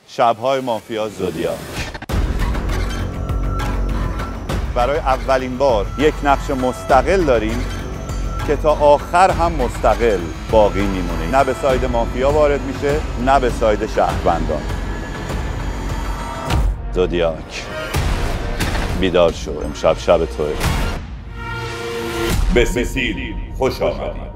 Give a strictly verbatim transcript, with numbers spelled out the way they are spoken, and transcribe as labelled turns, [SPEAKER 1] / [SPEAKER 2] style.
[SPEAKER 1] شب‌های مافیا زودیاک. برای اولین بار یک نقش مستقل داریم که تا آخر هم مستقل باقی میمونه. نه به ساید مافیا وارد میشه، نه به ساید شهروندان. زودیاک بیدار شو، امشب شب توه.
[SPEAKER 2] به سیسیل خوش آمدید.